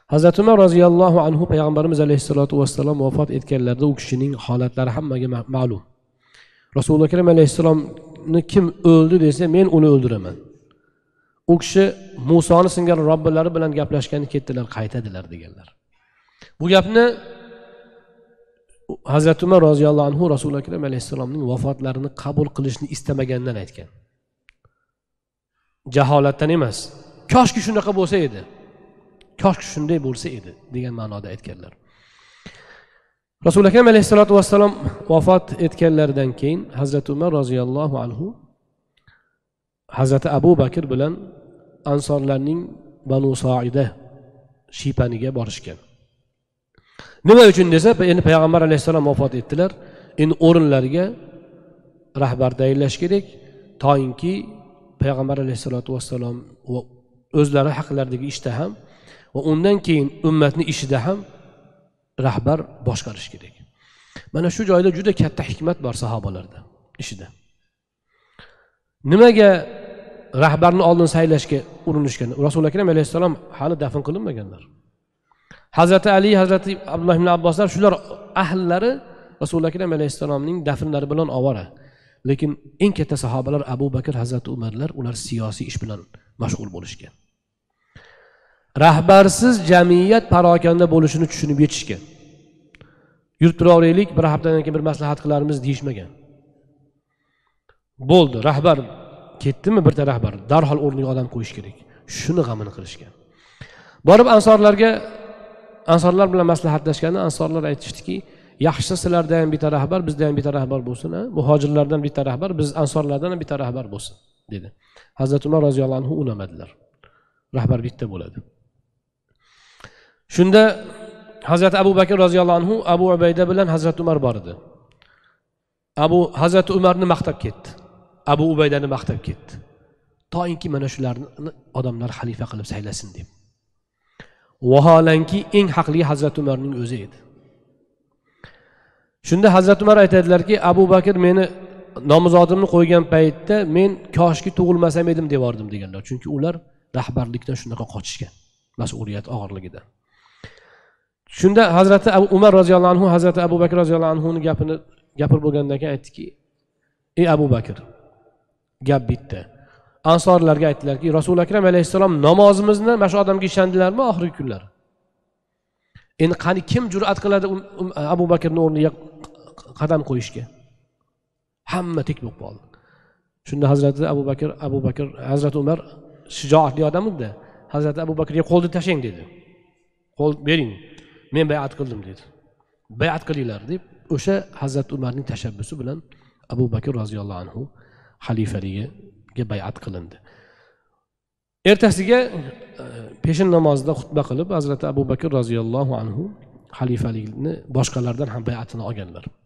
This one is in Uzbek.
Hazrat Umar roziyallohu anhu payg'ambarimiz alayhisolatu vassalom vafot etganlarida u kishining holatlari hammaga ma'lum. Rasululloh akram alayhissalomni kim o'ldi desa, men uni o'ldiraman. U kishi Musoni singari Robbilari bilan gaplashgani ketdilar, qaytadilar deganlar. Bu gapni Hazrat Umar roziyallohu anhu Rasululloh akram alayhissalomning vafotlarini qabul qilishni istamagandan aytgan. Jaholatdan emas. Koshki shunaqa bo'lsa edi. Koshki shunday bo'lsa edi degan ma'noda aytganlar. Rasululloh akram alayhissalatu vassalom vafot etganlaridan keyin Hazrat Umar roziyallohu anhu Hazrat Abu Bakr bilan ansorlarning Banu Saida shiypaniga borishgan. Nima uchun desa, endi payg'ambar alayhissalom vafot etdilar. Endi o'rinlariga rahbar tayinlash kerak, to'yinki payg'ambar alayhissalatu vassalom o'zlari haqlaridagi ishda ham va undan keyin ummatni ishida ham rahbar boshqarish kerak. Mana shu joyda juda katta hikmat bor sahobalarda ishida. Nimaga rahbarni oldin saylashga urinishgan? Rasululloh akram alayhissalom hali dafn qilinmaganlar. Hazrati Ali, Hazrati Abdulloh ibn Abboslar shular ahllari Rasululloh akram alayhissalomning dafnlari bilan ovora. Lekin eng katta sahobalar Abu Bakr, Hazrati Umarlar, ular siyosiy ish bilan mashg'ul bo'lishgan. Rahbarsiz jamiyat parokanda bo'lishini tushunib yetishgan. Yurib turaveraylik, bir haftadan keyin bir maslahat qilarmiz deyishmagan. Bo'ldi, rahbar ketdimi birta rahbar, darhol o'rniga odam qo'yish kerak. Shuni g'amini qilishgan. Borib ansorlar bilan maslahatlashganda ansorlar aytishdiki, yaxshi sizlarda ham bitta rahbar, bizda ham bitta rahbar bo'lsin, muhojirlardan bitta rahbar, biz ansorlardan ham bitta rahbar bo'lsin, dedi. Hazrat Umar roziyallohu anhu unamadilar. Rahbar bitta bo'ladi. Shunda Hazrat Abu Bakr roziyallohu anhu Abu Ubayda bilan Hazrat Umar bor edi. Hazrat Umarni maqtab ketdi. Abu Ubaydani maqtab ketdi. To'yinki mana shularni odamlar xalifa qilib saylasin deb. Vaholanki eng haqli Hazrat Umarning o'zi edi. Shunda Hazrat Umar aytadilarki, Abu Bakr meni nomzodimni qo'ygan paytda men koshki tug'ilmasam edim devordim deganlar. Chunki ular rahbarlikdan shunaqa qochishgan, mas'uliyat og'irligidan. Shunda Hazrati Umar roziyallohu anhu Hazrati Abu Bakr roziyallohu anhuning gapini gapirib bo'lgandan keyin aytdiki, ey Abu Bakr, gap bitta. Ansorlarga aytdilarki, Rasululloh akram alayhissalom namozimizni mana shu odamga ishondilarmi oxirgi kunlar? Endi qani kim jur'at qiladi Abu Bakrning o'rniga qadam qo'yishga? Hamma tik bo'lib qoldi. Shunda Hazrati Abu Bakr, Hazrati Umar shijoatli odam edi. Hazrati Abu Bakrga qo'lni tashlang dedi. Qo'l bering. Men bay'at qildim dedi. Bay'at qilinglar deb o'sha Hazrat Umarning tashabbusi bilan Abu Bakr roziyallohu anhu xalifaligiga bay'at qilindi. Ertasiga peshin namozida xutba qilib Hazrat Abu Bakr roziyallohu anhu xalifalikni boshqalardan ham bay'atini olganlar.